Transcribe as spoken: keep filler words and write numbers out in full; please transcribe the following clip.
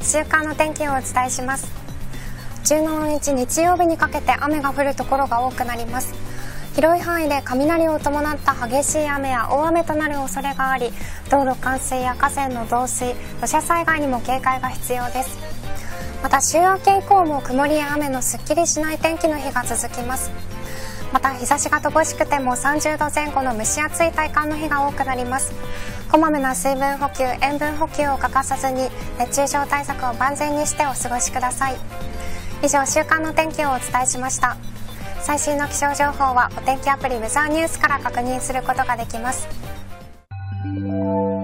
週間の天気をお伝えします。じゅうしちにち日曜日にかけて雨が降るところが多くなります。広い範囲で雷を伴った激しい雨や大雨となる恐れがあり、道路冠水や河川の増水、土砂災害にも警戒が必要です。また週明け以降も曇りや雨のすっきりしない天気の日が続きます。また日差しが乏しくてもさんじゅうどぜん後の蒸し暑い体感の日が多くなります。こまめな水分補給、塩分補給を欠かさずに熱中症対策を万全にしてお過ごしください。以上、週間の天気をお伝えしました。最新の気象情報はお天気アプリウェザーニュースから確認することができます。